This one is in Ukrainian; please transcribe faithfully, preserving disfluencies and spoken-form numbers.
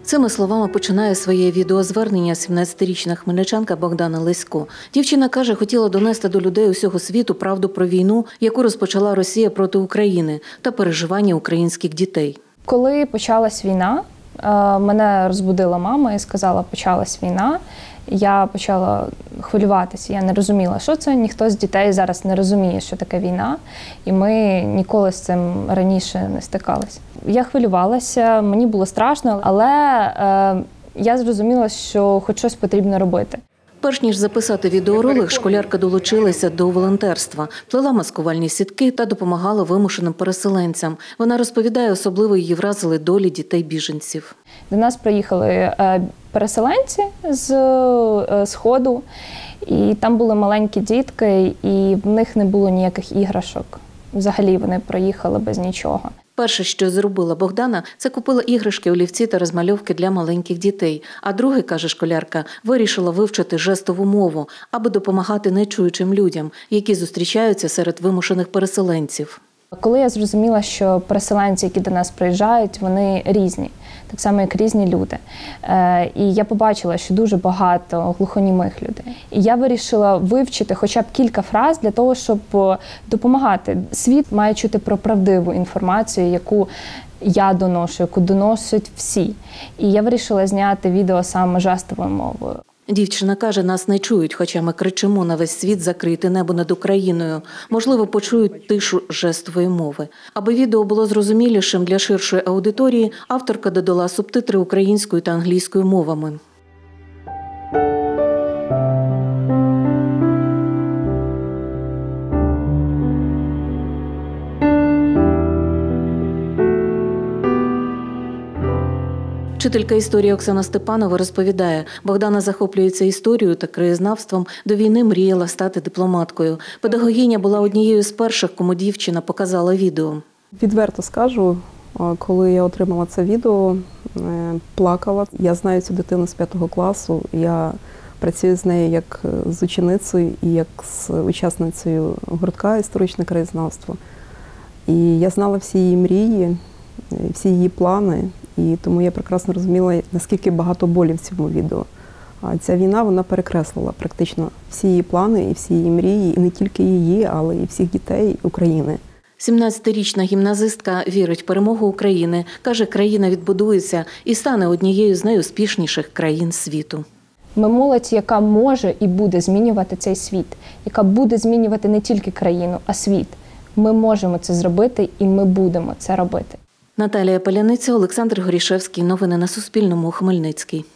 Цими словами починає своє відеозвернення сімнадцятирічна хмельничанка Богдана Лесько. Дівчина каже, хотіла донести до людей усього світу правду про війну, яку розпочала Росія проти України, та переживання українських дітей. Коли почалась війна, мене розбудила мама і сказала, почалась війна. Я почала хвилюватися, я не розуміла, що це. Ніхто з дітей зараз не розуміє, що таке війна, і ми ніколи з цим раніше не стикалися. Я хвилювалася, мені було страшно, але е, я зрозуміла, що хоч щось потрібно робити. Перш ніж записати відеоролик, школярка долучилася до волонтерства, плела маскувальні сітки та допомагала вимушеним переселенцям. Вона розповідає, особливо її вразили долі дітей-біженців. До нас приїхали переселенці з Сходу, і там були маленькі дітки, і в них не було ніяких іграшок. Взагалі вони проїхали без нічого. Перше, що зробила Богдана, це купила іграшки, олівці та розмальовки для маленьких дітей. А друге, каже школярка, вирішила вивчити жестову мову, аби допомагати нечуючим людям, які зустрічаються серед вимушених переселенців. Коли я зрозуміла, що переселенці, які до нас приїжджають, вони різні, так само, як різні люди. І я побачила, що дуже багато глухонімих людей. І я вирішила вивчити хоча б кілька фраз для того, щоб допомагати. Світ має чути про правдиву інформацію, яку я доношу, яку доносять всі. І я вирішила зняти відео саме жестовою мовою. Дівчина каже, нас не чують, хоча ми кричимо на весь світ закрити небо над Україною. Можливо, почують тишу жестової мови. Аби відео було зрозумілішим для ширшої аудиторії, авторка додала субтитри українською та англійською мовами. Вчителька історії Оксана Степанова розповідає, Богдана захоплюється історією та краєзнавством, до війни мріяла стати дипломаткою. Педагогиня була однією з перших, кому дівчина показала відео. Відверто скажу, коли я отримала це відео, плакала. Я знаю цю дитину з п'ятого класу, я працюю з нею як з ученицею і як з учасницею гуртка «Історичне краєзнавство». І я знала всі її мрії, всі її плани. І тому я прекрасно розуміла, наскільки багато болі в цьому відео. А ця війна, вона перекреслила практично всі її плани і всі її мрії, і не тільки її, але і всіх дітей України. сімнадцятирічна гімназистка вірить в перемогу України. Каже, країна відбудується і стане однією з найуспішніших країн світу. Ми молодь, яка може і буде змінювати цей світ, яка буде змінювати не тільки країну, а світ. Ми можемо це зробити і ми будемо це робити. Наталія Паляниця, Олександр Горішевський. Новини на Суспільному. Хмельницький.